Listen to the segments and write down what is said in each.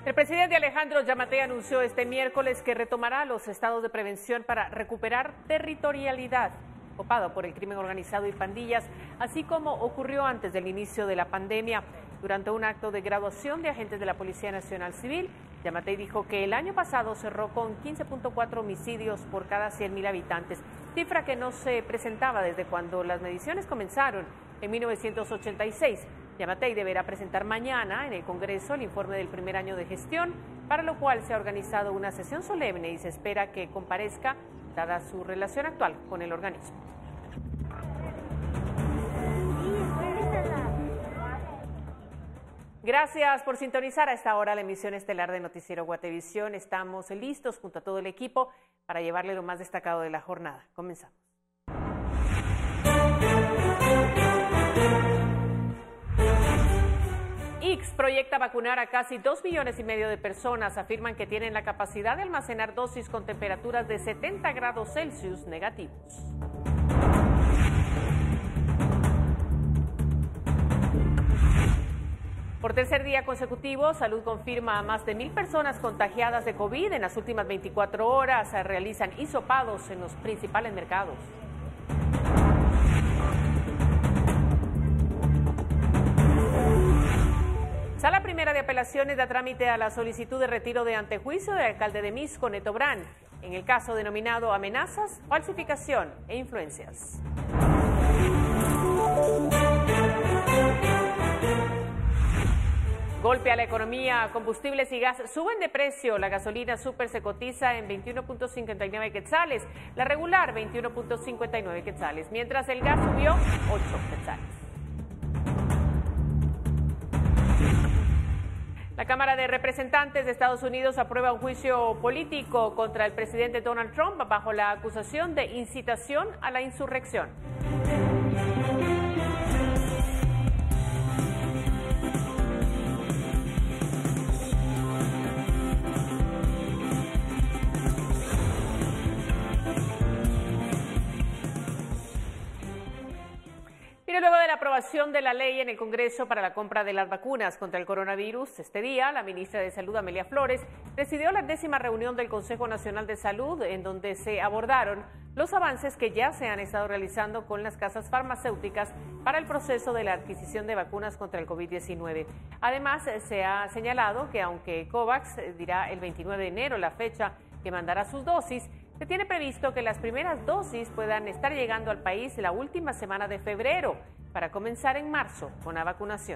El presidente Alejandro Yamatei anunció este miércoles que retomará los estados de prevención para recuperar territorialidad ocupada por el crimen organizado y pandillas, así como ocurrió antes del inicio de la pandemia. Durante un acto de graduación de agentes de la Policía Nacional Civil, Yamatei dijo que el año pasado cerró con 15.4 homicidios por cada 100.000 habitantes, cifra que no se presentaba desde cuando las mediciones comenzaron en 1986. Yamatei deberá presentar mañana en el Congreso el informe del primer año de gestión, para lo cual se ha organizado una sesión solemne y se espera que comparezca, dada su relación actual con el organismo. Gracias por sintonizar a esta hora la emisión estelar de Noticiero Guatevisión. Estamos listos junto a todo el equipo para llevarle lo más destacado de la jornada. Comenzamos. ICS proyecta vacunar a casi 2,5 millones de personas. Afirman que tienen la capacidad de almacenar dosis con temperaturas de 70 grados Celsius negativos. Por tercer día consecutivo, Salud confirma a más de 1,000 personas contagiadas de COVID. En las últimas 24 horas se realizan hisopados en los principales mercados. Sala Primera de Apelaciones da trámite a la solicitud de retiro de antejuicio del alcalde de Misco, Neto Brand, en el caso denominado amenazas, falsificación e influencias. Golpe a la economía, combustibles y gas suben de precio. La gasolina super se cotiza en 21.59 quetzales, la regular 21.59 quetzales, mientras el gas subió 8 quetzales. La Cámara de Representantes de Estados Unidos aprueba un juicio político contra el presidente Donald Trump bajo la acusación de incitación a la insurrección. Luego de la aprobación de la ley en el Congreso para la compra de las vacunas contra el coronavirus, este día la ministra de Salud, Amelia Flores, presidió la 10ª reunión del Consejo Nacional de Salud, en donde se abordaron los avances que ya se han estado realizando con las casas farmacéuticas para el proceso de la adquisición de vacunas contra el COVID-19. Además, se ha señalado que aunque COVAX dirá el 29 de enero la fecha que mandará sus dosis, se tiene previsto que las primeras dosis puedan estar llegando al país la última semana de febrero para comenzar en marzo con la vacunación.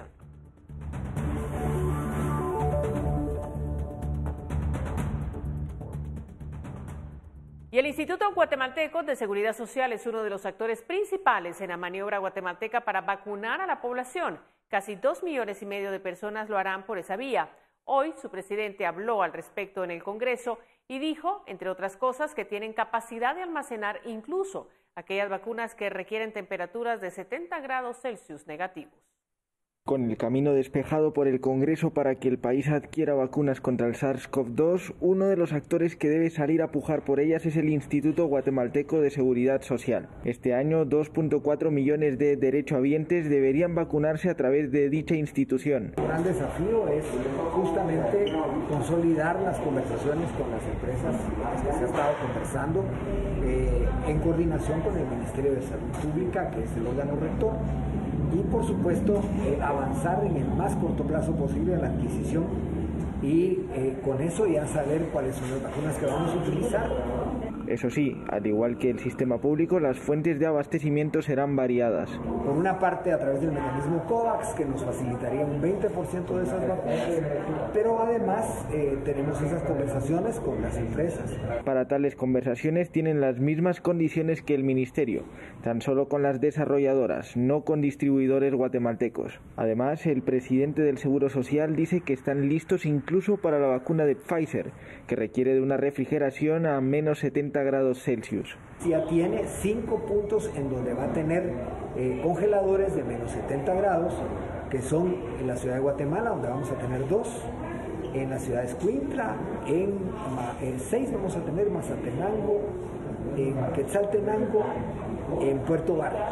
Y el Instituto Guatemalteco de Seguridad Social es uno de los actores principales en la maniobra guatemalteca para vacunar a la población. Casi 2,5 millones de personas lo harán por esa vía. Hoy su presidente habló al respecto en el Congreso y dijo, entre otras cosas, que tienen capacidad de almacenar incluso aquellas vacunas que requieren temperaturas de 70 grados Celsius negativos. Con el camino despejado por el Congreso para que el país adquiera vacunas contra el SARS-CoV-2, uno de los actores que debe salir a pujar por ellas es el Instituto Guatemalteco de Seguridad Social. Este año, 2.4 millones de derechohabientes deberían vacunarse a través de dicha institución. El gran desafío es justamente consolidar las conversaciones con las empresas que se ha estado conversando en coordinación con el Ministerio de Salud Pública, que es el órgano rector, y por supuesto avanzar en el más corto plazo posible en la adquisición y con eso ya saber cuáles son las vacunas que vamos a utilizar. Eso sí, al igual que el sistema público, las fuentes de abastecimiento serán variadas. Por una parte, a través del mecanismo COVAX, que nos facilitaría un 20% de esas vacunas, pero además tenemos esas conversaciones con las empresas. Para tales conversaciones tienen las mismas condiciones que el Ministerio, tan solo con las desarrolladoras, no con distribuidores guatemaltecos. Además, el presidente del Seguro Social dice que están listos incluso para la vacuna de Pfizer, que requiere de una refrigeración a menos 70 grados Celsius. Ya tiene 5 puntos en donde va a tener congeladores de menos 70 grados, que son en la ciudad de Guatemala, donde vamos a tener 2, en la ciudad de Escuintla, en 6 vamos a tener Mazatenango, en Quetzaltenango, en Puerto Barrios.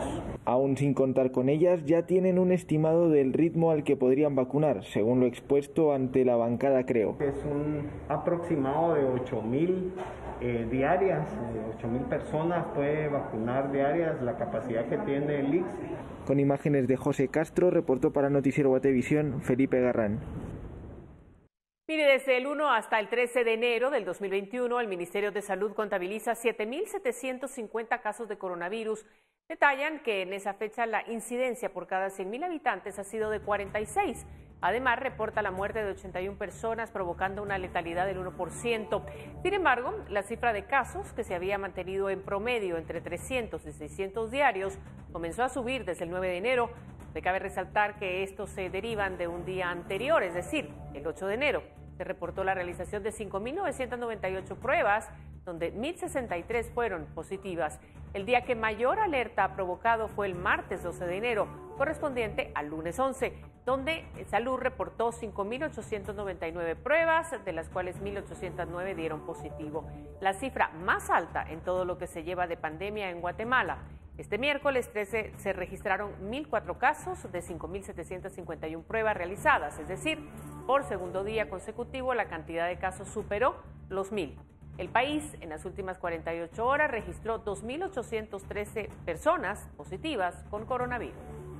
Aún sin contar con ellas, ya tienen un estimado del ritmo al que podrían vacunar, según lo expuesto ante la bancada Creo. Es un aproximado de 8.000 diarias, 8.000 personas puede vacunar diarias, la capacidad que tiene el ICS. Con imágenes de José Castro, reportó para Noticiero Guatevisión, Felipe Garrán. Mire, desde el 1 hasta el 13 de enero del 2021, el Ministerio de Salud contabiliza 7.750 casos de coronavirus. Detallan que en esa fecha la incidencia por cada 100.000 habitantes ha sido de 46. Además, reporta la muerte de 81 personas, provocando una letalidad del 1%. Sin embargo, la cifra de casos, que se había mantenido en promedio entre 300 y 600 diarios, comenzó a subir desde el 9 de enero. Cabe resaltar que estos se derivan de un día anterior, es decir, el 8 de enero. Se reportó la realización de 5.998 pruebas, donde 1.063 fueron positivas. El día que mayor alerta ha provocado fue el martes 12 de enero, correspondiente al lunes 11, donde Salud reportó 5.899 pruebas, de las cuales 1.809 dieron positivo. La cifra más alta en todo lo que se lleva de pandemia en Guatemala. Este miércoles 13 se registraron 1.004 casos de 5.751 pruebas realizadas, es decir, por segundo día consecutivo la cantidad de casos superó los 1.000. El país en las últimas 48 horas registró 2.813 personas positivas con coronavirus.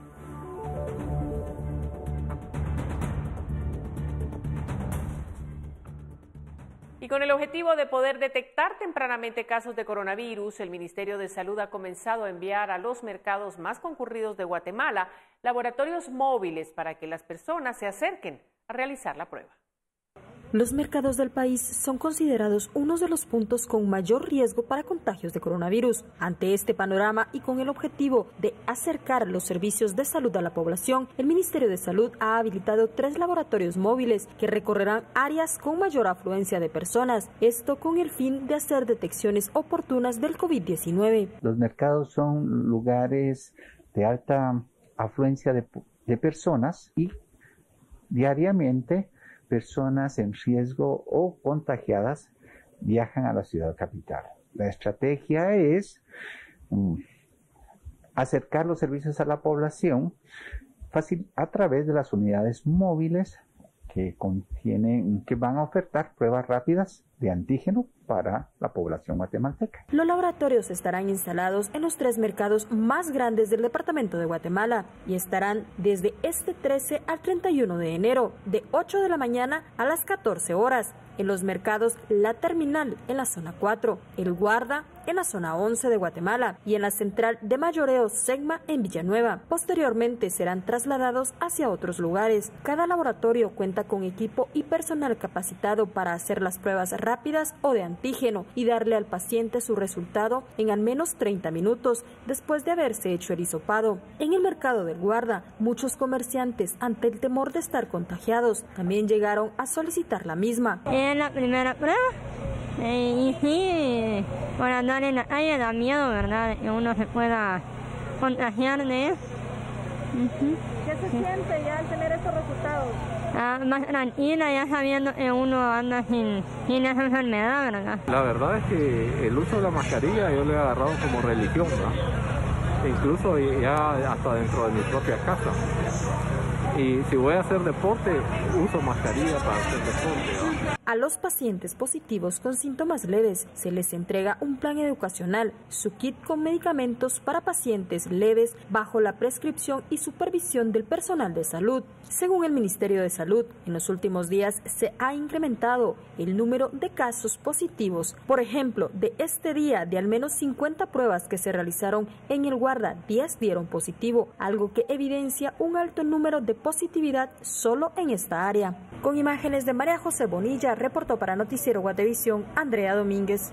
Y con el objetivo de poder detectar tempranamente casos de coronavirus, el Ministerio de Salud ha comenzado a enviar a los mercados más concurridos de Guatemala laboratorios móviles para que las personas se acerquen a realizar la prueba. Los mercados del país son considerados uno de los puntos con mayor riesgo para contagios de coronavirus. Ante este panorama y con el objetivo de acercar los servicios de salud a la población, el Ministerio de Salud ha habilitado 3 laboratorios móviles que recorrerán áreas con mayor afluencia de personas, esto con el fin de hacer detecciones oportunas del COVID-19. Los mercados son lugares de alta afluencia de personas y diariamente personas en riesgo o contagiadas viajan a la ciudad capital. La estrategia es acercar los servicios a la población a través de las unidades móviles que van a ofertar pruebas rápidas de antígeno para la población guatemalteca. Los laboratorios estarán instalados en los 3 mercados más grandes del departamento de Guatemala y estarán desde este 13 al 31 de enero, de 8 de la mañana a las 14 horas, en los mercados La Terminal en la zona 4, El Guarda en la zona 11 de Guatemala y en la central de mayoreo Segma en Villanueva. Posteriormente serán trasladados hacia otros lugares. Cada laboratorio cuenta con equipo y personal capacitado para hacer las pruebas rápidas o de antígeno y darle al paciente su resultado en al menos 30 minutos después de haberse hecho el hisopado. En el mercado del Guarda, muchos comerciantes, ante el temor de estar contagiados, también llegaron a solicitar la misma. En la primera prueba, y sí, por andar en la calle da miedo, ¿verdad? Que uno se pueda contagiar de eso. ¿Qué se siente ya al tener estos resultados? Más tranquila, ya sabiendo que uno anda sin esa enfermedad, ¿verdad? La verdad es que el uso de la mascarilla yo lo he agarrado como religión, ¿no? Incluso ya hasta dentro de mi propia casa. Y si voy a hacer deporte, uso mascarilla para hacer deporte, ¿no? A los pacientes positivos con síntomas leves se les entrega un plan educacional, su kit con medicamentos para pacientes leves bajo la prescripción y supervisión del personal de salud. Según el Ministerio de Salud, en los últimos días se ha incrementado el número de casos positivos. Por ejemplo, de este día, de al menos 50 pruebas que se realizaron en el Guarda, 10 dieron positivo, algo que evidencia un alto número de positividad solo en esta área. Con imágenes de María José Bonilla, reportó para Noticiero Guatevisión, Andrea Domínguez.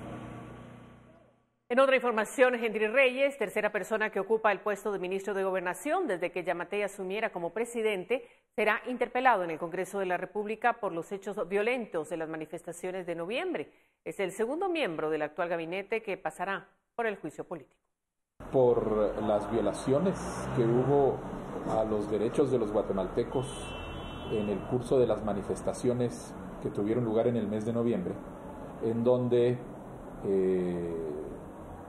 En otra información, Henry Reyes, tercera persona que ocupa el puesto de ministro de Gobernación desde que Yamatei asumiera como presidente, será interpelado en el Congreso de la República por los hechos violentos de las manifestaciones de noviembre. Es el segundo miembro del actual gabinete que pasará por el juicio político. Por las violaciones que hubo a los derechos de los guatemaltecos en el curso de las manifestaciones que tuvieron lugar en el mes de noviembre, en donde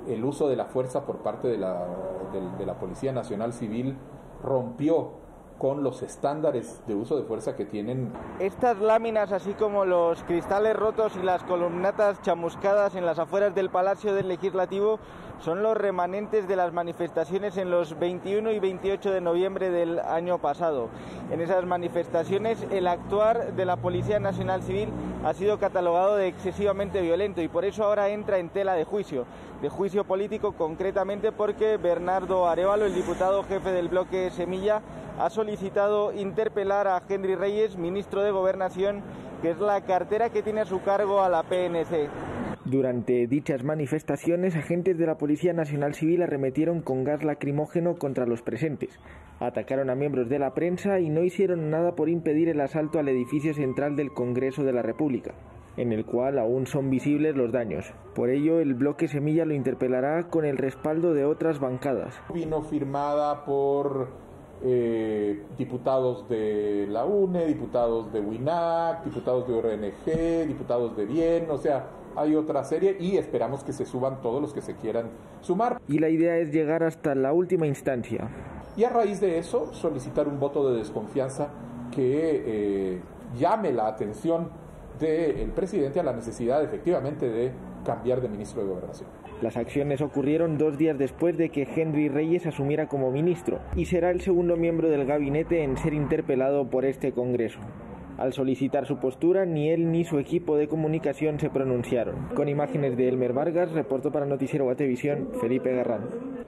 el uso de la fuerza por parte de la Policía Nacional Civil rompió con los estándares de uso de fuerza que tienen. Estas láminas, así como los cristales rotos y las columnatas chamuscadas en las afueras del Palacio del Legislativo, son los remanentes de las manifestaciones en los 21 y 28 de noviembre del año pasado. En esas manifestaciones, el actuar de la Policía Nacional Civil ha sido catalogado de excesivamente violento y por eso ahora entra en tela de juicio político, concretamente porque Bernardo Arévalo, el diputado jefe del bloque Semilla, ha solicitado interpelar a Henry Reyes, ministro de Gobernación, que es la cartera que tiene a su cargo a la PNC. Durante dichas manifestaciones, agentes de la Policía Nacional Civil arremetieron con gas lacrimógeno contra los presentes, atacaron a miembros de la prensa y no hicieron nada por impedir el asalto al edificio central del Congreso de la República, en el cual aún son visibles los daños. Por ello, el bloque Semilla lo interpelará con el respaldo de otras bancadas. Vino firmada por diputados de la UNE, diputados de WINAC, diputados de ORNG, diputados de Bien, o sea, hay otra serie y esperamos que se suban todos los que se quieran sumar. Y la idea es llegar hasta la última instancia. Y a raíz de eso, solicitar un voto de desconfianza que llame la atención del presidente a la necesidad efectivamente de cambiar de ministro de Gobernación. Las acciones ocurrieron 2 días después de que Henry Reyes asumiera como ministro y será el segundo miembro del gabinete en ser interpelado por este Congreso. Al solicitar su postura, ni él ni su equipo de comunicación se pronunciaron. Con imágenes de Elmer Vargas, reportó para Noticiero Guatevisión, Felipe Garrán.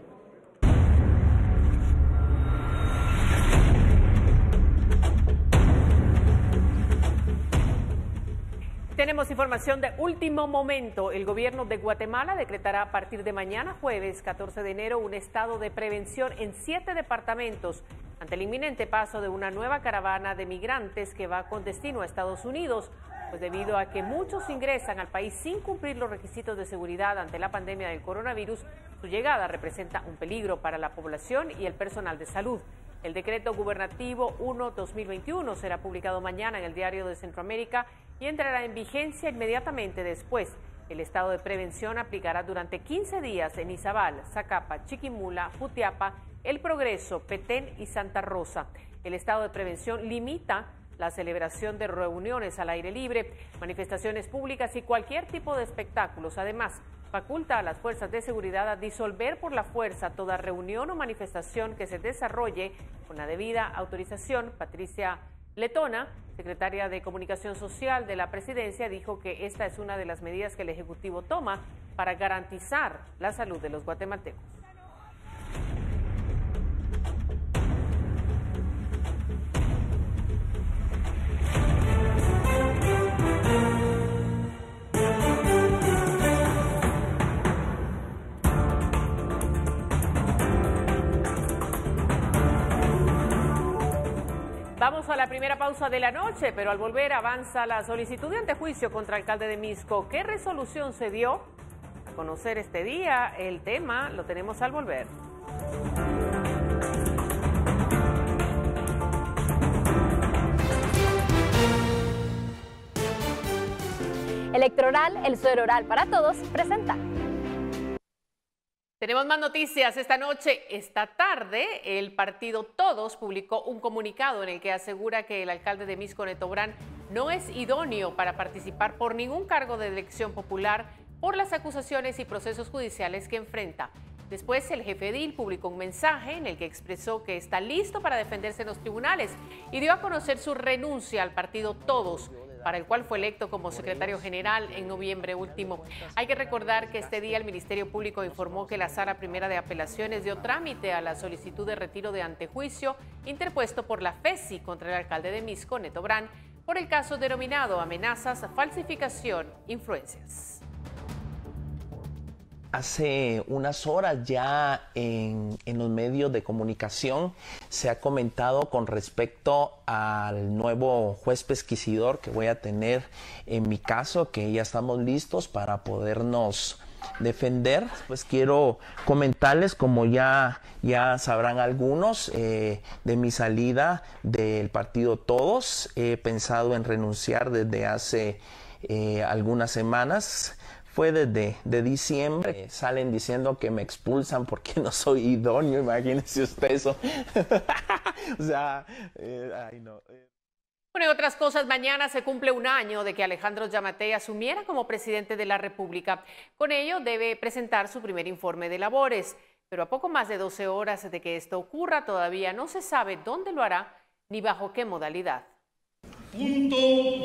Tenemos información de último momento. El gobierno de Guatemala decretará a partir de mañana, jueves 14 de enero, un estado de prevención en 7 departamentos ante el inminente paso de una nueva caravana de migrantes que va con destino a Estados Unidos, pues debido a que muchos ingresan al país sin cumplir los requisitos de seguridad ante la pandemia del coronavirus, su llegada representa un peligro para la población y el personal de salud. El decreto gubernativo 1-2021 será publicado mañana en el Diario de Centroamérica y entrará en vigencia inmediatamente después. El estado de prevención aplicará durante 15 días en Izabal, Zacapa, Chiquimula, Jutiapa, El Progreso, Petén y Santa Rosa. El estado de prevención limita la celebración de reuniones al aire libre, manifestaciones públicas y cualquier tipo de espectáculos. Además, faculta a las fuerzas de seguridad a disolver por la fuerza toda reunión o manifestación que se desarrolle con la debida autorización. Patricia Letona, secretaria de Comunicación Social de la Presidencia, dijo que esta es una de las medidas que el Ejecutivo toma para garantizar la salud de los guatemaltecos. Vamos a la primera pausa de la noche, pero al volver avanza la solicitud de antejuicio contra el alcalde de Misco. ¿Qué resolución se dio? A conocer este día el tema lo tenemos al volver. Electoral, el suero oral para todos, presenta. Tenemos más noticias esta noche. Esta tarde, el partido Todos publicó un comunicado en el que asegura que el alcalde de Misco, Neto Brand, no es idóneo para participar por ningún cargo de elección popular por las acusaciones y procesos judiciales que enfrenta. Después, el jefe edil publicó un mensaje en el que expresó que está listo para defenderse en los tribunales y dio a conocer su renuncia al partido Todos, para el cual fue electo como secretario general en noviembre último. Hay que recordar que este día el Ministerio Público informó que la Sala Primera de Apelaciones dio trámite a la solicitud de retiro de antejuicio interpuesto por la FESI contra el alcalde de Misco, Neto Brand, por el caso denominado amenazas, falsificación, influencias. Hace unas horas ya en los medios de comunicación se ha comentado con respecto al nuevo juez pesquisidor que voy a tener en mi caso, que ya estamos listos para podernos defender. Pues quiero comentarles, como ya sabrán algunos, de mi salida del partido Todos. He pensado en renunciar desde hace algunas semanas. fue desde diciembre. Salen diciendo que me expulsan porque no soy idóneo, imagínense usted eso. O sea, ay no. Bueno, en otras cosas, mañana se cumple un año de que Alejandro Giammattei asumiera como presidente de la República. Con ello debe presentar su primer informe de labores, pero a poco más de 12 horas de que esto ocurra todavía no se sabe dónde lo hará ni bajo qué modalidad. Punto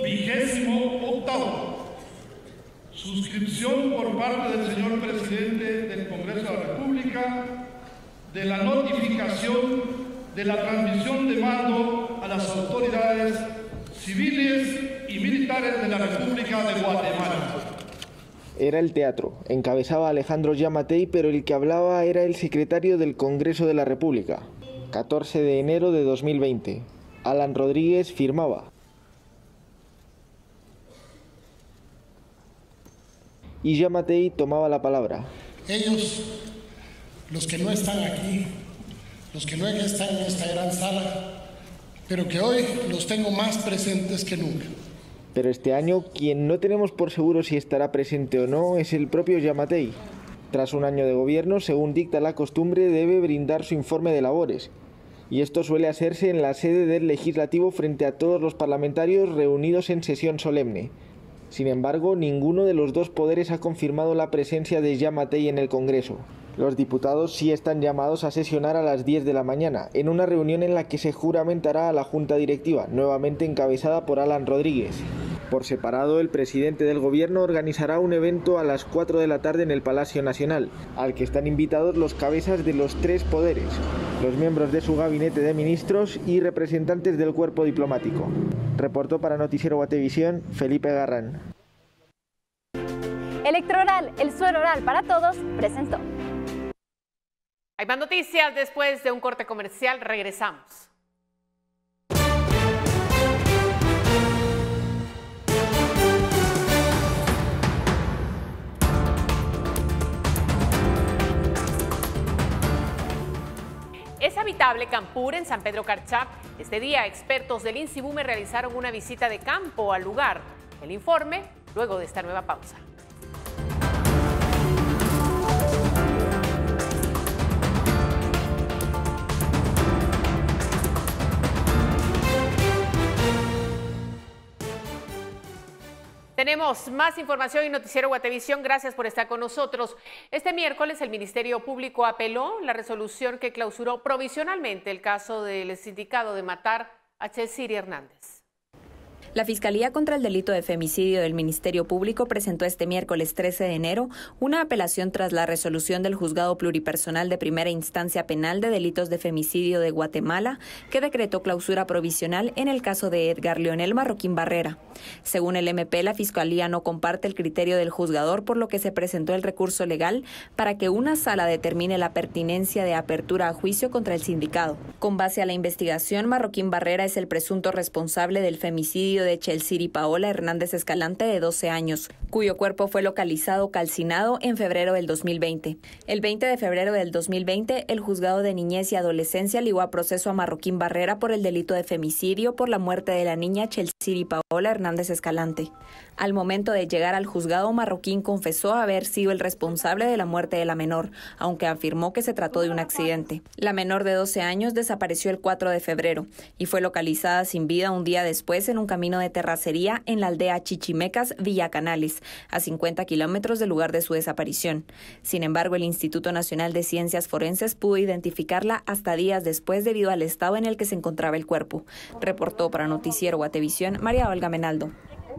28º. Suscripción por parte del señor presidente del Congreso de la República de la notificación de la transmisión de mando a las autoridades civiles y militares de la República de Guatemala. Era el teatro, encabezaba Alejandro Giammattei, pero el que hablaba era el secretario del Congreso de la República. 14 de enero de 2020. Alan Rodríguez firmaba. Y Giammattei tomaba la palabra. Ellos, los que no están aquí, los que no están en esta gran sala, pero que hoy los tengo más presentes que nunca. Pero este año, quien no tenemos por seguro si estará presente o no es el propio Giammattei. Tras un año de gobierno, según dicta la costumbre, debe brindar su informe de labores. Y esto suele hacerse en la sede del Legislativo frente a todos los parlamentarios reunidos en sesión solemne. Sin embargo, ninguno de los dos poderes ha confirmado la presencia de Giammattei en el Congreso. Los diputados sí están llamados a sesionar a las 10 de la mañana, en una reunión en la que se juramentará a la Junta Directiva, nuevamente encabezada por Alan Rodríguez. Por separado, el presidente del Gobierno organizará un evento a las 4 de la tarde en el Palacio Nacional, al que están invitados los cabezas de los tres poderes, los miembros de su gabinete de ministros y representantes del cuerpo diplomático. Reportó para Noticiero Guatevisión, Felipe Garrán. Electroral, el suero oral para todos, presentó. Hay más noticias después de un corte comercial. Regresamos. ¿Es habitable Campur en San Pedro Carchá? Este día, expertos del INSIBUME realizaron una visita de campo al lugar. El informe luego de esta nueva pausa. Tenemos más información en Noticiero Guatevisión. Gracias por estar con nosotros. Este miércoles el Ministerio Público apeló la resolución que clausuró provisionalmente el caso del sindicado de matar a Chelsiri Hernández. La Fiscalía contra el Delito de Femicidio del Ministerio Público presentó este miércoles 13 de enero una apelación tras la resolución del Juzgado Pluripersonal de Primera Instancia Penal de Delitos de Femicidio de Guatemala, que decretó clausura provisional en el caso de Edgar Leonel Marroquín Barrera. Según el MP, la Fiscalía no comparte el criterio del juzgador, por lo que se presentó el recurso legal para que una sala determine la pertinencia de apertura a juicio contra el sindicado. Con base a la investigación, Marroquín Barrera es el presunto responsable del femicidio de Chelsiri Paola Hernández Escalante, de 12 años, cuyo cuerpo fue localizado calcinado en febrero del 2020. El 20 de febrero del 2020, el Juzgado de Niñez y Adolescencia ligó a proceso a Marroquín Barrera por el delito de femicidio por la muerte de la niña Chelsiri Paola Hernández Escalante. Al momento de llegar al juzgado, Marroquín confesó haber sido el responsable de la muerte de la menor, aunque afirmó que se trató de un accidente. La menor de 12 años desapareció el 4 de febrero y fue localizada sin vida un día después en un camino de terracería en la aldea Chichimecas, Villa Canales, a 50 kilómetros del lugar de su desaparición. Sin embargo, el Instituto Nacional de Ciencias Forenses pudo identificarla hasta días después debido al estado en el que se encontraba el cuerpo. Reportó para Noticiero Guatevisión, María Olga Menaldo.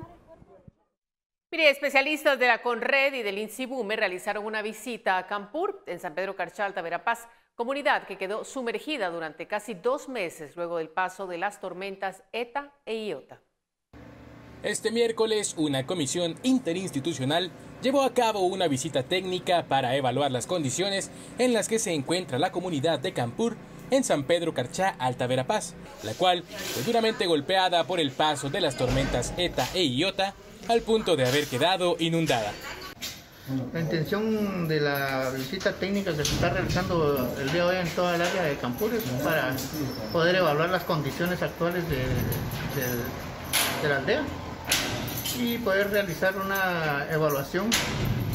Mire, especialistas de la CONRED y del INSIBUME realizaron una visita a Campur, en San Pedro Carchá, Alta Verapaz, comunidad que quedó sumergida durante casi 2 meses luego del paso de las tormentas ETA e IOTA. Este miércoles, una comisión interinstitucional llevó a cabo una visita técnica para evaluar las condiciones en las que se encuentra la comunidad de Campur en San Pedro Carchá, Alta Verapaz, la cual fue duramente golpeada por el paso de las tormentas ETA e IOTA, al punto de haber quedado inundada. La intención de la visita técnica que se está realizando el día de hoy en toda el área de Campur es para poder evaluar las condiciones actuales de la aldea y poder realizar una evaluación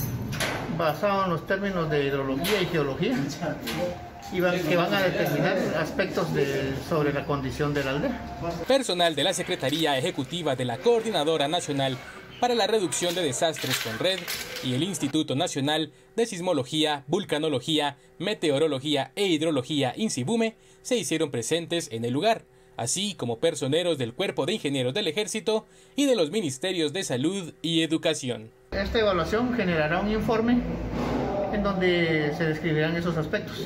basado en los términos de hidrología y geología, que van a determinar aspectos sobre la condición de la aldea. Personal de la Secretaría Ejecutiva de la Coordinadora Nacional para la Reducción de Desastres CONRED y el Instituto Nacional de Sismología, Vulcanología, Meteorología e Hidrología INSIBUME se hicieron presentes en el lugar, así como personeros del Cuerpo de Ingenieros del Ejército y de los Ministerios de Salud y Educación. Esta evaluación generará un informe en donde se describirán esos aspectos.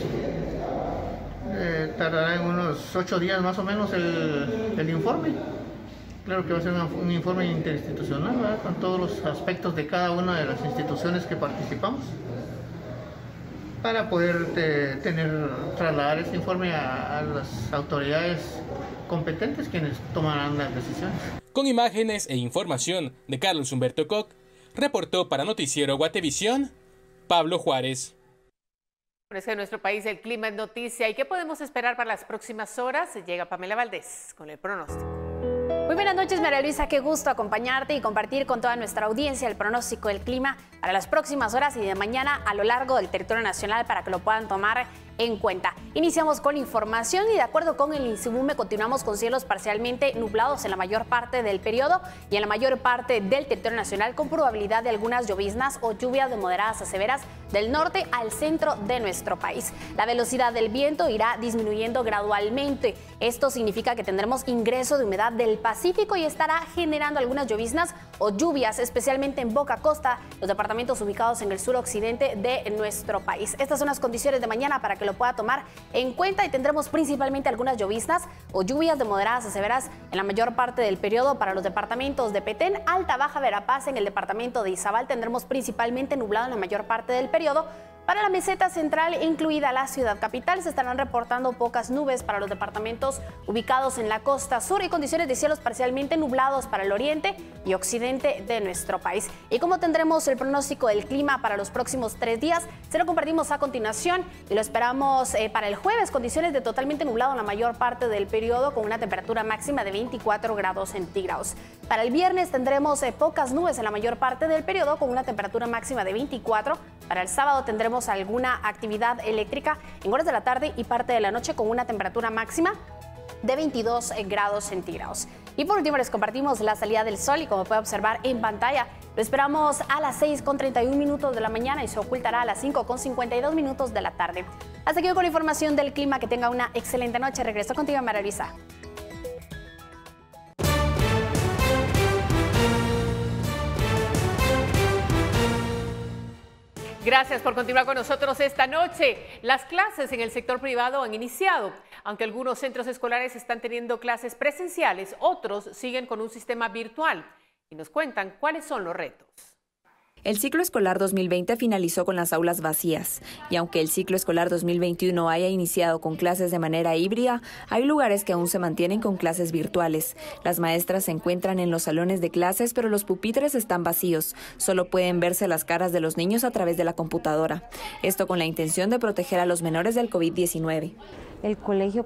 Tardará en unos 8 días más o menos el informe. Claro que va a ser un informe interinstitucional, ¿verdad?, con todos los aspectos de cada una de las instituciones que participamos, para poder trasladar este informe a las autoridades competentes, quienes tomarán las decisiones. Con imágenes e información de Carlos Humberto Koch, reportó para Noticiero Guatevisión, Pablo Juárez. Es que en nuestro país el clima es noticia. ¿Y qué podemos esperar para las próximas horas? Llega Pamela Valdés con el pronóstico. Muy buenas noches, María Luisa, qué gusto acompañarte y compartir con toda nuestra audiencia el pronóstico del clima para las próximas horas y de mañana a lo largo del territorio nacional para que lo puedan tomar en cuenta. Iniciamos con información y de acuerdo con el INSIBUME continuamos con cielos parcialmente nublados en la mayor parte del periodo y en la mayor parte del territorio nacional con probabilidad de algunas lloviznas o lluvias de moderadas a severas del norte al centro de nuestro país. La velocidad del viento irá disminuyendo gradualmente. Esto significa que tendremos ingreso de humedad del Pacífico y estará generando algunas lloviznas o lluvias, especialmente en Boca Costa, los departamentos ubicados en el suroccidente de nuestro país. Estas son las condiciones de mañana para que lo pueda tomar en cuenta y tendremos principalmente algunas lloviznas o lluvias de moderadas a severas en la mayor parte del periodo para los departamentos de Petén, Alta, Baja Verapaz. En el departamento de Izabal tendremos principalmente nublado en la mayor parte del periodo. Para la meseta central, incluida la ciudad capital, se estarán reportando pocas nubes para los departamentos ubicados en la costa sur y condiciones de cielos parcialmente nublados para el oriente y occidente de nuestro país. Y como tendremos el pronóstico del clima para los próximos 3 días, se lo compartimos a continuación y lo esperamos para el jueves, condiciones de totalmente nublado en la mayor parte del periodo con una temperatura máxima de 24 grados centígrados. Para el viernes tendremos pocas nubes en la mayor parte del periodo con una temperatura máxima de 24. Para el sábado tendremos alguna actividad eléctrica en horas de la tarde y parte de la noche con una temperatura máxima de 22 grados centígrados. Y por último les compartimos la salida del sol y como puede observar en pantalla, lo esperamos a las 6:31 de la mañana y se ocultará a las 5:52 de la tarde. Hasta aquí con la información del clima, que tenga una excelente noche. Regreso contigo, María Luisa. Gracias por continuar con nosotros esta noche. Las clases en el sector privado han iniciado. Aunque algunos centros escolares están teniendo clases presenciales, otros siguen con un sistema virtual. Y nos cuentan cuáles son los retos. El ciclo escolar 2020 finalizó con las aulas vacías y aunque el ciclo escolar 2021 haya iniciado con clases de manera híbrida, hay lugares que aún se mantienen con clases virtuales. Las maestras se encuentran en los salones de clases, pero los pupitres están vacíos. Solo pueden verse las caras de los niños a través de la computadora. Esto con la intención de proteger a los menores del COVID-19. El colegio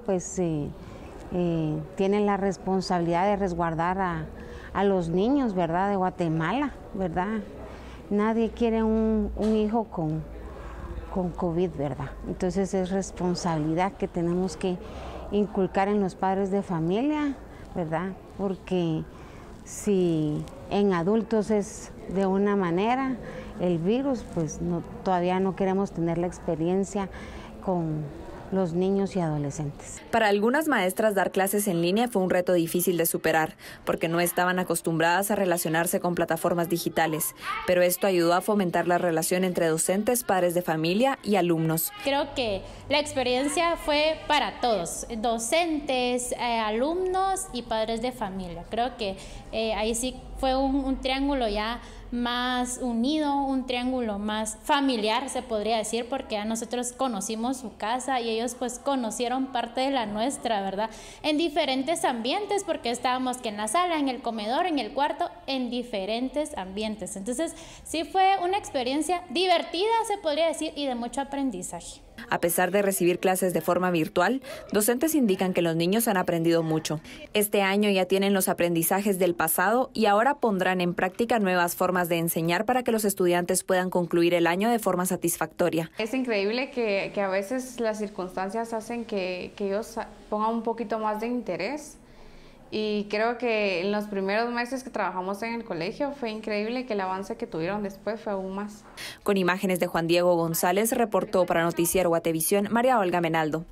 tiene la responsabilidad de resguardar a los niños, ¿verdad?, de Guatemala, ¿verdad? Nadie quiere un hijo con COVID, ¿verdad? Entonces es responsabilidad que tenemos que inculcar en los padres de familia, ¿verdad? Porque si en adultos es de una manera, el virus, pues todavía no queremos tener la experiencia con los niños y adolescentes. Para algunas maestras dar clases en línea fue un reto difícil de superar, porque no estaban acostumbradas a relacionarse con plataformas digitales, pero esto ayudó a fomentar la relación entre docentes, padres de familia y alumnos. Creo que la experiencia fue para todos, docentes, alumnos y padres de familia. Creo que ahí sí fue un triángulo ya más unido, un triángulo más familiar, se podría decir, porque a nosotros conocimos su casa y ellos pues conocieron parte de la nuestra, ¿verdad? En diferentes ambientes, porque estábamos que en la sala, en el comedor, en el cuarto, en diferentes ambientes. Entonces sí fue una experiencia divertida, se podría decir, y de mucho aprendizaje. A pesar de recibir clases de forma virtual, docentes indican que los niños han aprendido mucho. Este año ya tienen los aprendizajes del pasado y ahora pondrán en práctica nuevas formas de enseñar para que los estudiantes puedan concluir el año de forma satisfactoria. Es increíble que a veces las circunstancias hacen que ellos pongan un poquito más de interés. Y creo que en los primeros meses que trabajamos en el colegio fue increíble que el avance que tuvieron después fue aún más. Con imágenes de Juan Diego González, reportó para Noticiero Guatevisión María Olga Menaldo.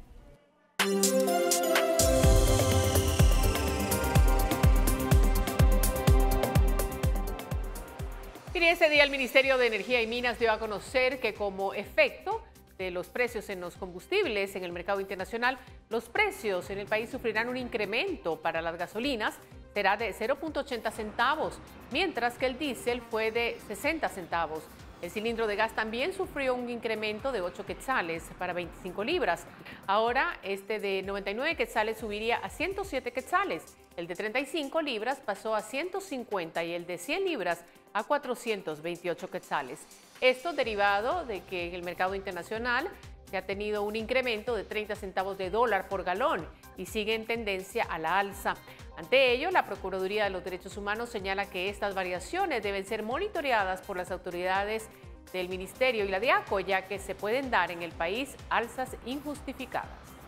Y ese día el Ministerio de Energía y Minas dio a conocer que como efecto de los precios en los combustibles en el mercado internacional, los precios en el país sufrirán un incremento. Para las gasolinas será de 0.80 centavos, mientras que el diésel fue de 60 centavos. El cilindro de gas también sufrió un incremento de 8 quetzales para 25 libras. Ahora este de 99 quetzales subiría a 107 quetzales. El de 35 libras pasó a 150 y el de 100 libras a 428 quetzales. Esto derivado de que en el mercado internacional se ha tenido un incremento de 30 centavos de dólar por galón y sigue en tendencia a la alza. Ante ello, la Procuraduría de los Derechos Humanos señala que estas variaciones deben ser monitoreadas por las autoridades del Ministerio y la DIACO, ya que se pueden dar en el país alzas injustificadas.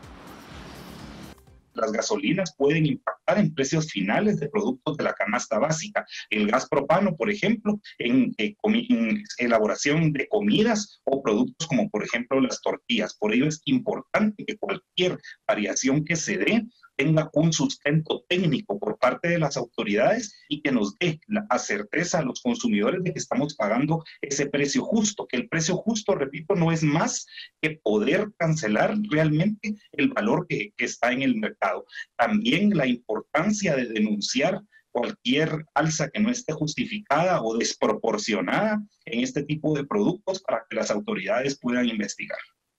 Las gasolinas pueden impactar en precios finales de productos de la canasta básica. El gas propano, por ejemplo, en elaboración de comidas o productos como, por ejemplo, las tortillas. Por ello es importante que cualquier variación que se dé tenga un sustento técnico por parte de las autoridades y que nos dé la certeza a los consumidores de que estamos pagando ese precio justo, que el precio justo, repito, no es más que poder cancelar realmente el valor que está en el mercado. También la importancia de denunciar cualquier alza que no esté justificada o desproporcionada en este tipo de productos para que las autoridades puedan investigar.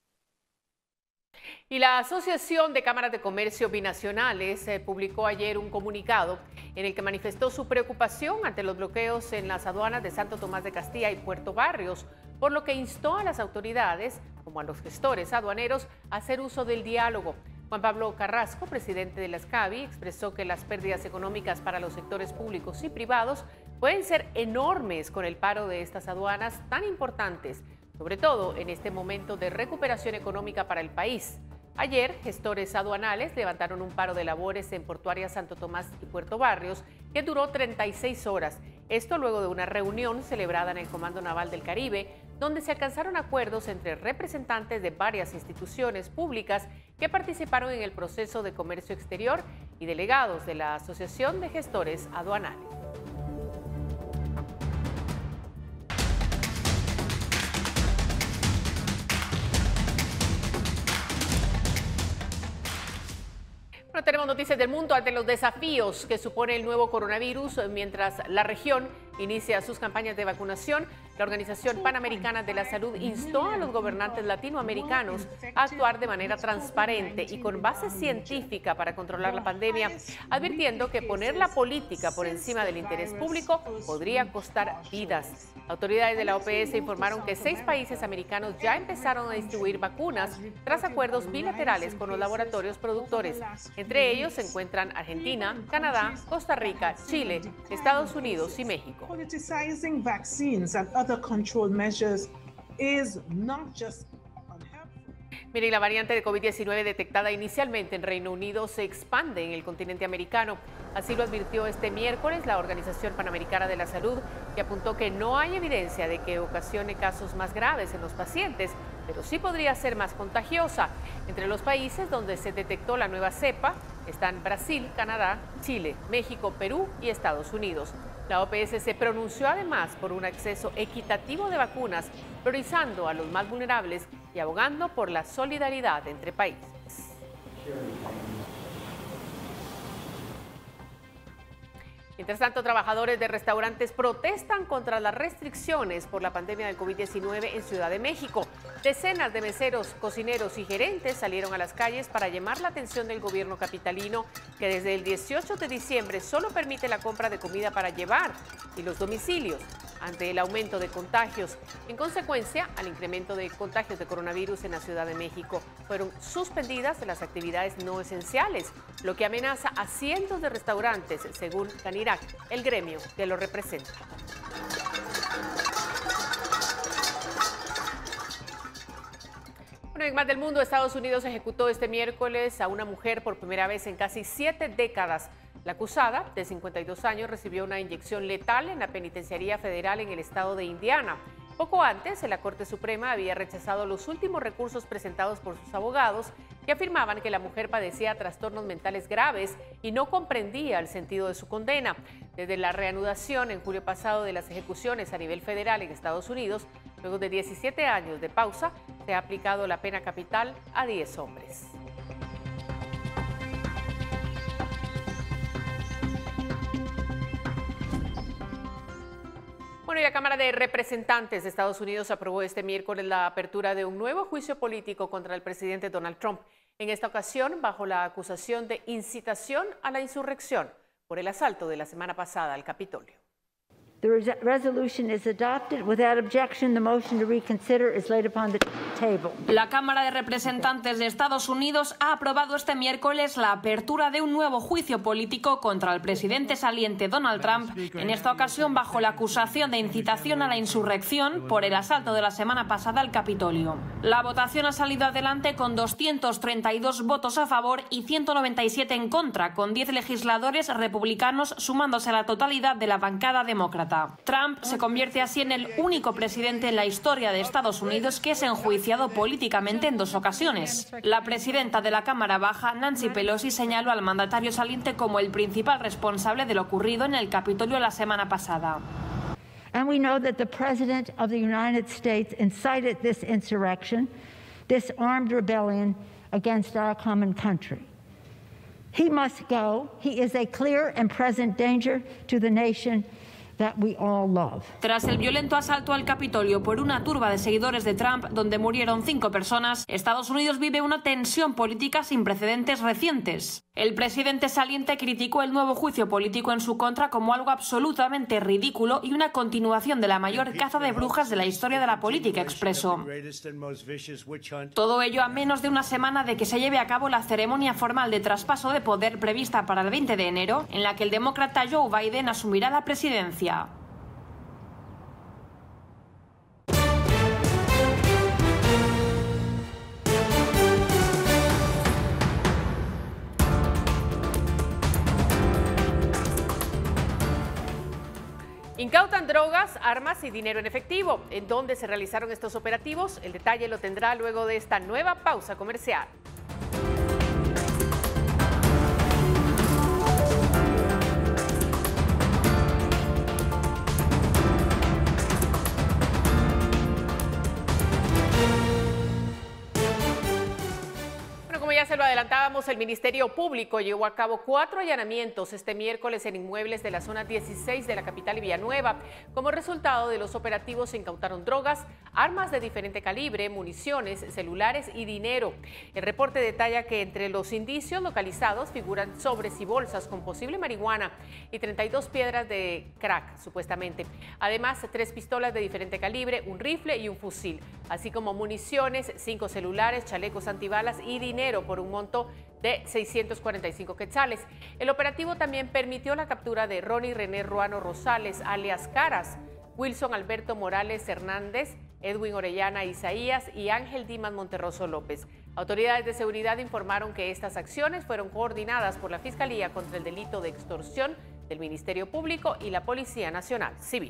Y la Asociación de Cámaras de Comercio Binacionales publicó ayer un comunicado en el que manifestó su preocupación ante los bloqueos en las aduanas de Santo Tomás de Castilla y Puerto Barrios, por lo que instó a las autoridades, como a los gestores aduaneros, a hacer uso del diálogo. Juan Pablo Carrasco, presidente de la SCABI, expresó que las pérdidas económicas para los sectores públicos y privados pueden ser enormes con el paro de estas aduanas tan importantes, sobre todo en este momento de recuperación económica para el país. Ayer, gestores aduanales levantaron un paro de labores en Portuaria Santo Tomás y Puerto Barrios que duró 36 horas. Esto luego de una reunión celebrada en el Comando Naval del Caribe, donde se alcanzaron acuerdos entre representantes de varias instituciones públicas que participaron en el proceso de comercio exterior y delegados de la Asociación de Gestores Aduanales. Bueno, tenemos noticias del mundo ante los desafíos que supone el nuevo coronavirus. Mientras la región inicia sus campañas de vacunación, la Organización Panamericana de la Salud instó a los gobernantes latinoamericanos a actuar de manera transparente y con base científica para controlar la pandemia, advirtiendo que poner la política por encima del interés público podría costar vidas. Autoridades de la OPS informaron que 6 países americanos ya empezaron a distribuir vacunas tras acuerdos bilaterales con los laboratorios productores. Entre ellos se encuentran Argentina, Canadá, Costa Rica, Chile, Estados Unidos y México. Politicizing vaccines and other control measures is not just Mire, la variante de COVID-19 detectada inicialmente en Reino Unido se expande en el continente americano. Así lo advirtió este miércoles la Organización Panamericana de la Salud, que apuntó que no hay evidencia de que ocasione casos más graves en los pacientes, pero sí podría ser más contagiosa. Entre los países donde se detectó la nueva cepa están Brasil, Canadá, Chile, México, Perú y Estados Unidos. La OPS se pronunció además por un acceso equitativo de vacunas, priorizando a los más vulnerables y abogando por la solidaridad entre países. Mientras tanto, trabajadores de restaurantes protestan contra las restricciones por la pandemia del COVID-19 en Ciudad de México. Decenas de meseros, cocineros y gerentes salieron a las calles para llamar la atención del gobierno capitalino, que desde el 18 de diciembre solo permite la compra de comida para llevar y los domicilios. ante el aumento de contagios. En consecuencia, al incremento de contagios de coronavirus en la Ciudad de México, fueron suspendidas las actividades no esenciales, lo que amenaza a cientos de restaurantes, según Canirac, el gremio que lo representa. Bueno, en más del mundo, Estados Unidos ejecutó este miércoles a una mujer por primera vez en casi 7 décadas. La acusada, de 52 años, recibió una inyección letal en la penitenciaría federal en el estado de Indiana. Poco antes, la Corte Suprema había rechazado los últimos recursos presentados por sus abogados, que afirmaban que la mujer padecía trastornos mentales graves y no comprendía el sentido de su condena. Desde la reanudación en julio pasado de las ejecuciones a nivel federal en Estados Unidos, luego de 17 años de pausa, se ha aplicado la pena capital a 10 hombres. Bueno, y la Cámara de Representantes de Estados Unidos aprobó este miércoles la apertura de un nuevo juicio político contra el presidente Donald Trump, en esta ocasión bajo la acusación de incitación a la insurrección por el asalto de la semana pasada al Capitolio. The resolution is adopted. Without objection, the motion to reconsider is laid upon the table. La Cámara de Representantes de Estados Unidos ha aprobado este miércoles la apertura de un nuevo juicio político contra el presidente saliente Donald Trump, en esta ocasión bajo la acusación de incitación a la insurrección por el asalto de la semana pasada al Capitolio. La votación ha salido adelante con 232 votos a favor y 197 en contra, con 10 legisladores republicanos sumándose a la totalidad de la bancada demócrata. Trump se convierte así en el único presidente en la historia de Estados Unidos que es enjuiciado políticamente en 2 ocasiones. La presidenta de la Cámara Baja, Nancy Pelosi, señaló al mandatario saliente como el principal responsable de lo ocurrido en el Capitolio la semana pasada. And we know that the President of the United States incited this insurrection, this armed rebellion against our common country. He must go. He is a clear and present danger to the nation that we all love. Tras el violento asalto al Capitolio por una turba de seguidores de Trump, donde murieron 5 personas, Estados Unidos vive una tensión política sin precedentes recientes. El presidente saliente criticó el nuevo juicio político en su contra como algo absolutamente ridículo y una continuación de la mayor caza de brujas de la historia de la política, expresó. Todo ello a menos de una semana de que se lleve a cabo la ceremonia formal de traspaso de poder prevista para el 20 de enero, en la que el demócrata Joe Biden asumirá la presidencia. Incautan drogas, armas y dinero en efectivo. ¿En dónde se realizaron estos operativos? El detalle lo tendrá luego de esta nueva pausa comercial. Ya se lo adelantábamos, el Ministerio Público llevó a cabo 4 allanamientos este miércoles en inmuebles de la zona 16 de la capital y Villanueva. Como resultado de los operativos se incautaron drogas, armas de diferente calibre, municiones, celulares y dinero. El reporte detalla que entre los indicios localizados figuran sobres y bolsas con posible marihuana y 32 piedras de crack, supuestamente. Además, 3 pistolas de diferente calibre, un rifle y un fusil, así como municiones, 5 celulares, chalecos antibalas y dinero por un monto de 645 quetzales. El operativo también permitió la captura de Ronnie René Ruano Rosales, alias Caras, Wilson Alberto Morales Hernández, Edwin Orellana Isaías y Ángel Dimas Monterroso López. Autoridades de seguridad informaron que estas acciones fueron coordinadas por la Fiscalía contra el Delito de Extorsión del Ministerio Público y la Policía Nacional Civil.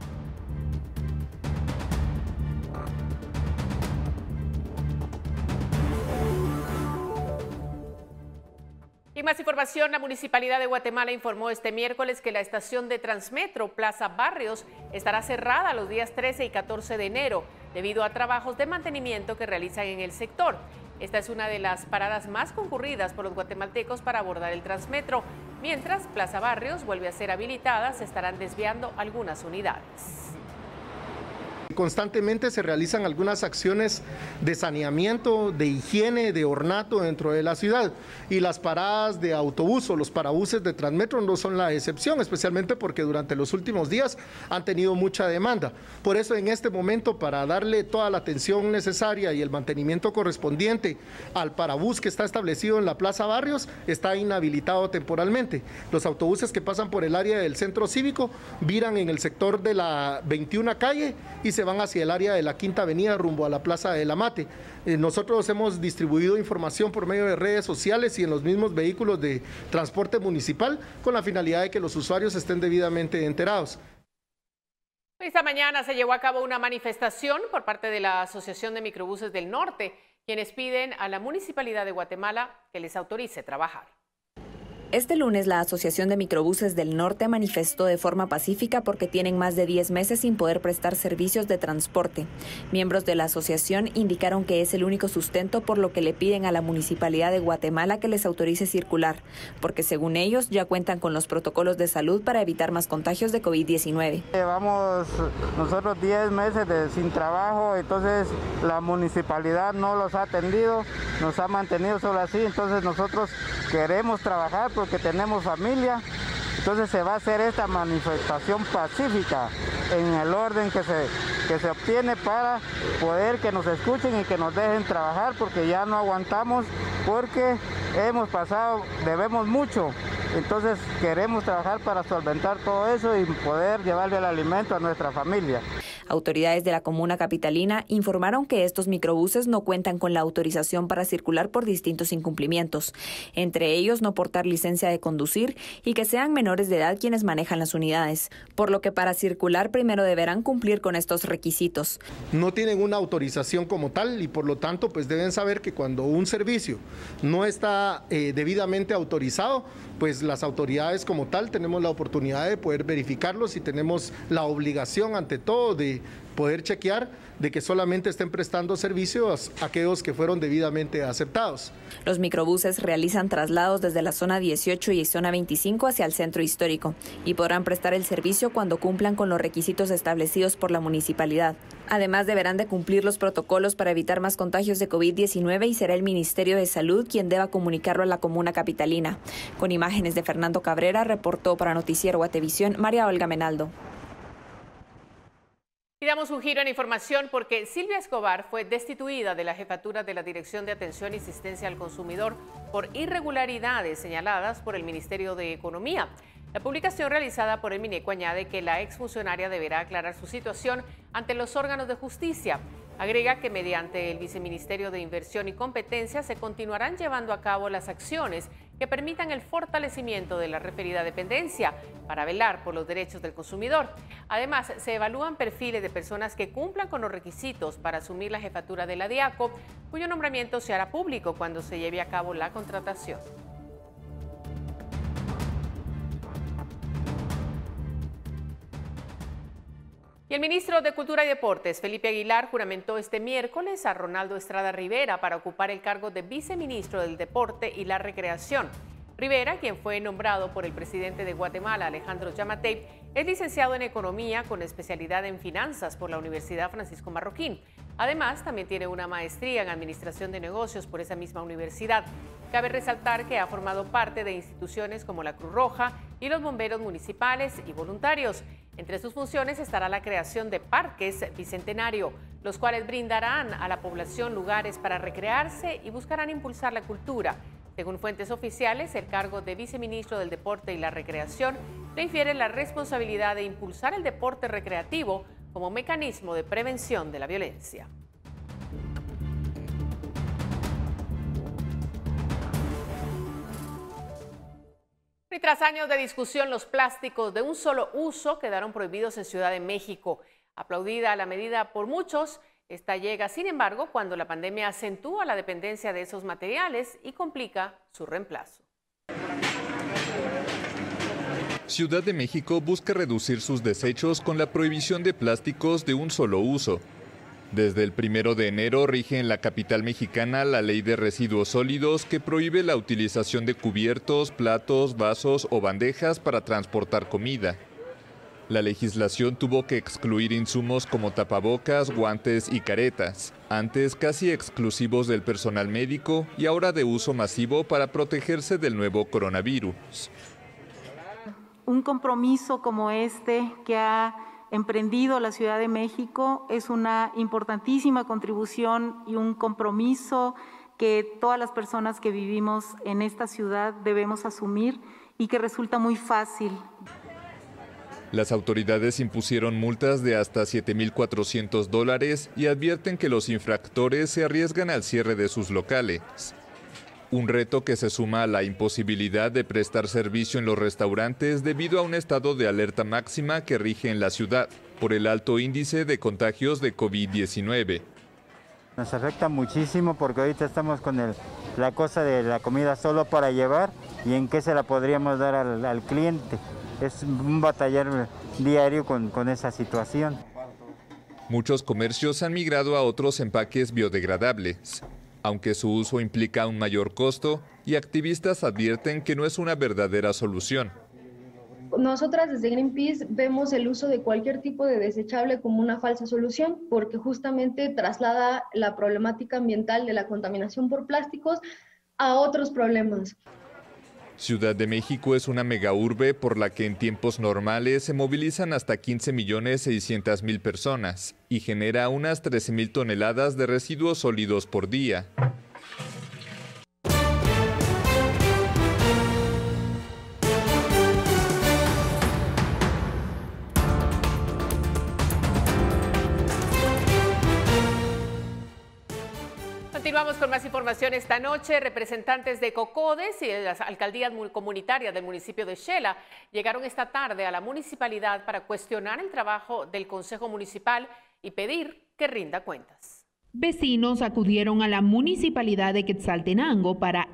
Y más información, la Municipalidad de Guatemala informó este miércoles que la estación de Transmetro Plaza Barrios estará cerrada los días 13 y 14 de enero debido a trabajos de mantenimiento que realizan en el sector. Esta es una de las paradas más concurridas por los guatemaltecos para abordar el Transmetro. Mientras Plaza Barrios vuelve a ser habilitada, se estarán desviando algunas unidades. Constantemente se realizan algunas acciones de saneamiento, de higiene, de ornato dentro de la ciudad, y las paradas de autobús o los parabuses de Transmetro no son la excepción, especialmente porque durante los últimos días han tenido mucha demanda. Por eso en este momento, para darle toda la atención necesaria y el mantenimiento correspondiente al parabús que está establecido en la Plaza Barrios, está inhabilitado temporalmente. Los autobuses que pasan por el área del centro cívico viran en el sector de la 21 calle y se van hacia el área de la Quinta Avenida rumbo a la Plaza de la Mate. Nosotros hemos distribuido información por medio de redes sociales y en los mismos vehículos de transporte municipal con la finalidad de que los usuarios estén debidamente enterados. Esta mañana se llevó a cabo una manifestación por parte de la Asociación de Microbuses del Norte, quienes piden a la Municipalidad de Guatemala que les autorice trabajar. Este lunes, la Asociación de Microbuses del Norte manifestó de forma pacífica porque tienen más de 10 meses sin poder prestar servicios de transporte. Miembros de la asociación indicaron que es el único sustento, por lo que le piden a la Municipalidad de Guatemala que les autorice circular, porque según ellos ya cuentan con los protocolos de salud para evitar más contagios de COVID-19. Llevamos nosotros 10 meses sin trabajo, entonces la municipalidad no los ha atendido, nos ha mantenido solo así, entonces nosotros queremos trabajar porque tenemos familia, entonces se va a hacer esta manifestación pacífica en el orden que se obtiene para poder que nos escuchen y que nos dejen trabajar, porque ya no aguantamos, porque debemos mucho, entonces queremos trabajar para solventar todo eso y poder llevarle el alimento a nuestra familia. Autoridades de la comuna capitalina informaron que estos microbuses no cuentan con la autorización para circular por distintos incumplimientos, entre ellos no portar licencia de conducir y que sean menores de edad quienes manejan las unidades, por lo que para circular primero deberán cumplir con estos requisitos. No tienen una autorización como tal y por lo tanto pues deben saber que cuando un servicio no está debidamente autorizado, pues las autoridades como tal tenemos la oportunidad de poder verificarlos y tenemos la obligación ante todo de poder chequear de que solamente estén prestando servicios a aquellos que fueron debidamente aceptados. Los microbuses realizan traslados desde la zona 18 y zona 25 hacia el centro histórico y podrán prestar el servicio cuando cumplan con los requisitos establecidos por la municipalidad. Además, deberán de cumplir los protocolos para evitar más contagios de COVID-19 y será el Ministerio de Salud quien deba comunicarlo a la comuna capitalina. Con imágenes de Fernando Cabrera, reportó para Noticiero Guatevisión María Olga Menaldo. Y damos un giro en información porque Silvia Escobar fue destituida de la jefatura de la Dirección de Atención y Asistencia al Consumidor por irregularidades señaladas por el Ministerio de Economía. La publicación realizada por el Mineco añade que la exfuncionaria deberá aclarar su situación ante los órganos de justicia. Agrega que mediante el Viceministerio de Inversión y Competencia se continuarán llevando a cabo las acciones que permitan el fortalecimiento de la referida dependencia para velar por los derechos del consumidor. Además, se evalúan perfiles de personas que cumplan con los requisitos para asumir la jefatura de la DIACO, cuyo nombramiento se hará público cuando se lleve a cabo la contratación. Y el ministro de Cultura y Deportes, Felipe Aguilar, juramentó este miércoles a Ronaldo Estrada Rivera para ocupar el cargo de viceministro del Deporte y la Recreación. Rivera, quien fue nombrado por el presidente de Guatemala, Alejandro Yamatei, es licenciado en Economía con especialidad en Finanzas por la Universidad Francisco Marroquín. Además, también tiene una maestría en Administración de Negocios por esa misma universidad. Cabe resaltar que ha formado parte de instituciones como la Cruz Roja y los bomberos municipales y voluntarios. Entre sus funciones estará la creación de parques bicentenario, los cuales brindarán a la población lugares para recrearse y buscarán impulsar la cultura. Según fuentes oficiales, el cargo de viceministro del Deporte y la Recreación le infiere la responsabilidad de impulsar el deporte recreativo como mecanismo de prevención de la violencia. Y tras años de discusión, los plásticos de un solo uso quedaron prohibidos en Ciudad de México. Aplaudida la medida por muchos, esta llega, sin embargo, cuando la pandemia acentúa la dependencia de esos materiales y complica su reemplazo. Ciudad de México busca reducir sus desechos con la prohibición de plásticos de un solo uso. Desde el 1 de enero rige en la capital mexicana la Ley de Residuos Sólidos que prohíbe la utilización de cubiertos, platos, vasos o bandejas para transportar comida. La legislación tuvo que excluir insumos como tapabocas, guantes y caretas, antes casi exclusivos del personal médico y ahora de uso masivo para protegerse del nuevo coronavirus. Un compromiso como este que ha emprendido la Ciudad de México es una importantísima contribución y un compromiso que todas las personas que vivimos en esta ciudad debemos asumir y que resulta muy fácil. Las autoridades impusieron multas de hasta $7,400 y advierten que los infractores se arriesgan al cierre de sus locales. Un reto que se suma a la imposibilidad de prestar servicio en los restaurantes debido a un estado de alerta máxima que rige en la ciudad por el alto índice de contagios de COVID-19. Nos afecta muchísimo porque ahorita estamos con la cosa de la comida solo para llevar y en qué se la podríamos dar al cliente. Es un batallar diario con esa situación. Muchos comercios han migrado a otros empaques biodegradables, aunque su uso implica un mayor costo y activistas advierten que no es una verdadera solución. Nosotras desde Greenpeace vemos el uso de cualquier tipo de desechable como una falsa solución porque justamente traslada la problemática ambiental de la contaminación por plásticos a otros problemas. Ciudad de México es una megaurbe por la que en tiempos normales se movilizan hasta 15.600.000 personas y genera unas 13.000 toneladas de residuos sólidos por día. Continuamos con más información esta noche. Representantes de COCODES y de las alcaldías comunitarias del municipio de Xela llegaron esta tarde a la municipalidad para cuestionar el trabajo del Consejo Municipal y pedir que rinda cuentas. Vecinos acudieron a la municipalidad de Quetzaltenango para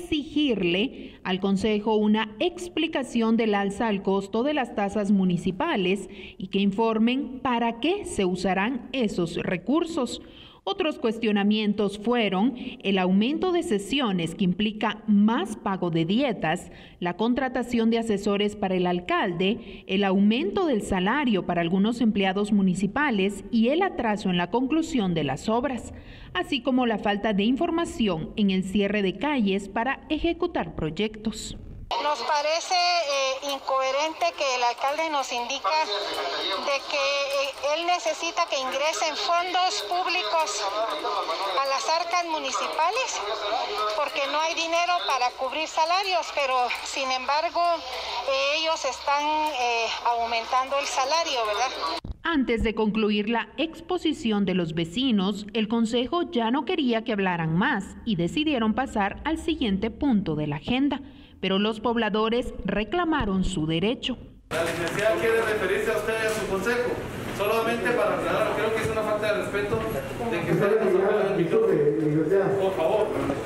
exigirle al Consejo una explicación del alza al costo de las tasas municipales y que informen para qué se usarán esos recursos. Otros cuestionamientos fueron el aumento de sesiones que implica más pago de dietas, la contratación de asesores para el alcalde, el aumento del salario para algunos empleados municipales y el atraso en la conclusión de las obras, así como la falta de información en el cierre de calles para ejecutar proyectos. Nos parece incoherente que el alcalde nos indica de que él necesita que ingresen fondos públicos a las arcas municipales porque no hay dinero para cubrir salarios, pero sin embargo ellos están aumentando el salario, ¿verdad? Antes de concluir la exposición de los vecinos, el Consejo ya no quería que hablaran más y decidieron pasar al siguiente punto de la agenda. Pero los pobladores reclamaron su derecho. La licenciada quiere referirse a usted y a su consejo, solamente para aclarar, creo que es una falta de respeto de que usted nos el micrófono. Por favor.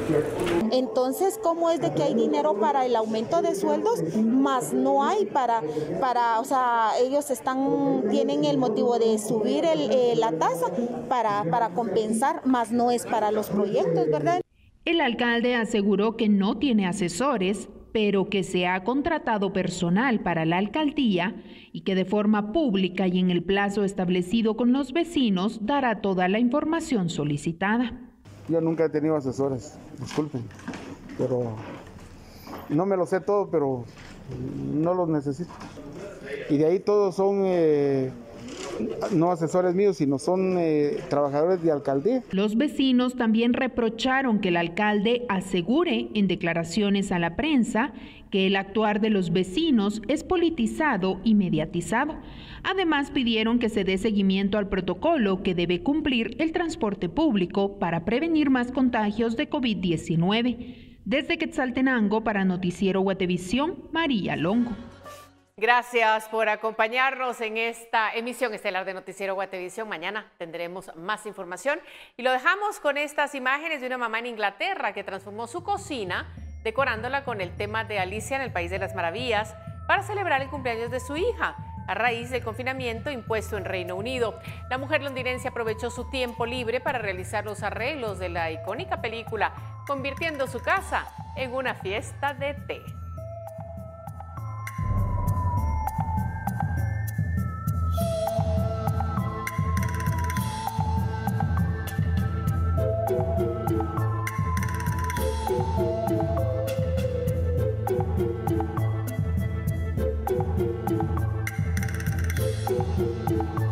Entonces, ¿cómo es de que hay dinero para el aumento de sueldos, más no hay para o sea, ellos tienen el motivo de subir la tasa para compensar, más no es para los proyectos, ¿verdad? El alcalde aseguró que no tiene asesores, pero que se ha contratado personal para la alcaldía y que de forma pública y en el plazo establecido con los vecinos dará toda la información solicitada. Yo nunca he tenido asesores, disculpen, pero no me lo sé todo, pero no los necesito. Y de ahí todos son no asesores míos, sino son trabajadores de alcaldía. Los vecinos también reprocharon que el alcalde asegure en declaraciones a la prensa que el actuar de los vecinos es politizado y mediatizado. Además, pidieron que se dé seguimiento al protocolo que debe cumplir el transporte público para prevenir más contagios de COVID-19. Desde Quetzaltenango, para Noticiero Guatevisión, María Longo. Gracias por acompañarnos en esta emisión estelar de Noticiero Guatevisión. Mañana tendremos más información y lo dejamos con estas imágenes de una mamá en Inglaterra que transformó su cocina decorándola con el tema de Alicia en el País de las Maravillas para celebrar el cumpleaños de su hija a raíz del confinamiento impuesto en Reino Unido. La mujer londinense aprovechó su tiempo libre para realizar los arreglos de la icónica película, convirtiendo su casa en una fiesta de té. Thank you.